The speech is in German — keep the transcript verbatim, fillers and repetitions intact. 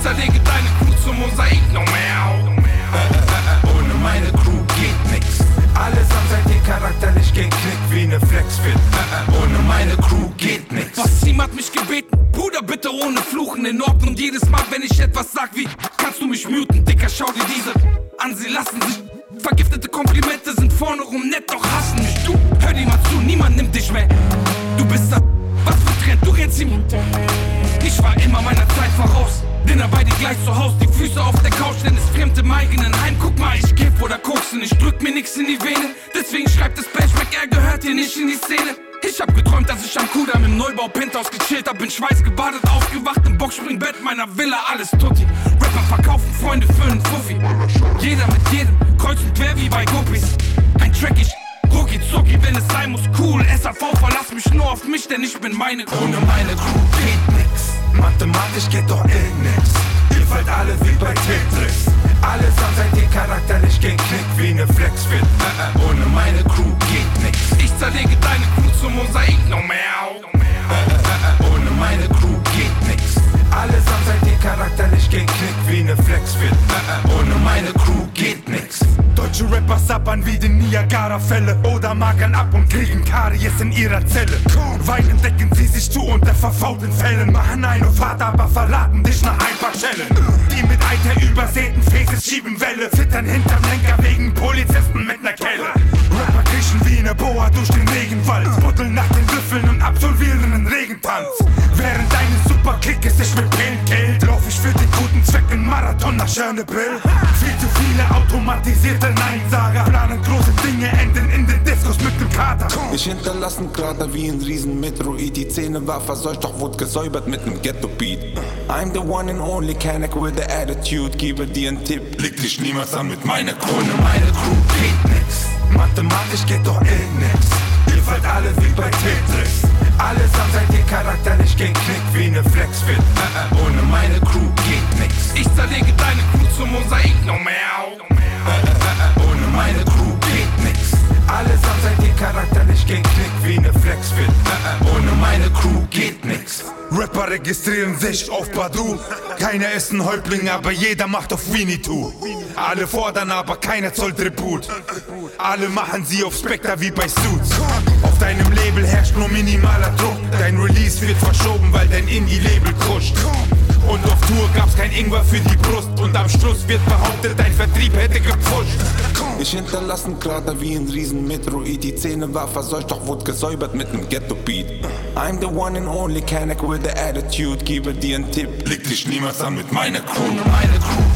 zerlege deine Crew zum Mosaik, no mehr. Ohne meine Crew geht nix. Allesamt seid ihr charakterlich geknickt wie ne Flexfit. Ohne meine Crew geht nix. Wassim hat mich gebeten, Bruder, bitte ohne Fluchen. In Ordnung jedes Mal, wenn ich etwas sag wie kannst du mich muten, Dicker, schau dir diese an, sie lassen sich. Vergiftete Komplimente sind vorne rum nett, doch hassen mich. Du, hör dir mal zu, niemand nimmt dich mehr. Du bist da, was für Trend, du rennst ihm. Ich war immer meiner Zeit voraus. Dinner bei dir gleich zu Haus, die Füße auf der Couch, denn es fremd im eigenen Heim. Guck mal, ich kiff oder koksen, ich drück mir nix in die Vene. Deswegen schreibt das Flashback, er gehört hier nicht in die Szene. Ich hab geträumt, dass ich am Kudamm im Neubau Penthouse gechillt hab, bin schweißgebadet, aufgewacht im Boxspringbett meiner Villa, alles tutti. Rapper verkaufen, Freunde füllen Fuffi. Jeder mit jedem, kreuz und quer wie bei Guppies. Ein Track, ich rucki zucki, wenn es sein muss, cool. S A V, verlass mich nur auf mich, denn ich bin meine Crew. Ohne meine Crew geht nix. Mathematisch geht doch eh nix. Ihr fallt alle wie bei Tetris. Allesamt seid ihr charakterlich geknickt wie ne Flexfit. Ohne meine Crew geht nix. Ich zerlege deine Crew zum Mosaik, no mehr. Ohne meine Crew geht nix. Allesamt seid ihr charakterlich geknickt wie ne Flexfit. Ohne meine Crew geht nix. Deutsche Rapper sappern wie die Niagara-Fälle oder magern ab und kriegen Karies in ihrer Zelle. Weinen decken sie sich zu unter verfaulten Fällen, machen ein auf hart, aber verraten dich nach ein paar Schellen. Die mit Eiter übersäten Faces schieben Welle, zittern hinterm Lenker wegen Polizisten mit ner Kelle. Rapper kriechen wie ne Boa durch den Regenwald, buddeln nach den Würfeln und absolvieren einen Regentanz. Während deine Superklicke sich mit Pillen killt, lauf ich für den guten Zweck in Marathon nach Schörnebill. Viel zu viele automatisierte Neinsager planen große Dinge, enden in den Diskos mit nem Kater. Ich hinterlass einen Krater wie ein Riesen-Metroid. Die Zähne war verseucht, doch wurde gesäubert mit nem Ghetto-Beat. I'm the one and only Canic with the attitude. Gebe dir einen Tipp, leg dich niemals an mit meiner Crew. Ohne meine Crew geht nix. Mathematisch geht doch eh nix. Ihr fallt alle wie bei Tetris. Allesamt seid ihr charakterlich geknickt wie ne Flexfit. Ohne meine Crew geht nix. Ich zerlege deine Crew zum Mosaik, no mehr. Ohne meine Crew geht nix. Allesamt seid ihr charakterlich geknickt wie ne Flexfit. Ohne meine Crew geht nix. Rapper registrieren sich auf Badu. Keiner ist ein Häuptling, aber jeder macht auf Winnetou. Alle fordern, aber keiner zollt Tribut. Alle machen sie auf Spectre wie bei Suits. Auf deinem Label herrscht nur minimaler Druck. Dein Release wird verschoben, weil dein Indie-Label kruscht. Und auf Tour gab's kein Ingwer für die Brust. Und am Schluss wird behauptet, dein Vertrieb hätte gepusht. Ich hinterlass einen Krater wie ein Riesen-Metroid. Die Zähne war verseucht, doch wurde gesäubert mit nem Ghetto-Beat. I'm the one and only Canic with the attitude. Gebe dir einen Tipp, leg dich niemals an mit meiner Crew. Ohne meine Crew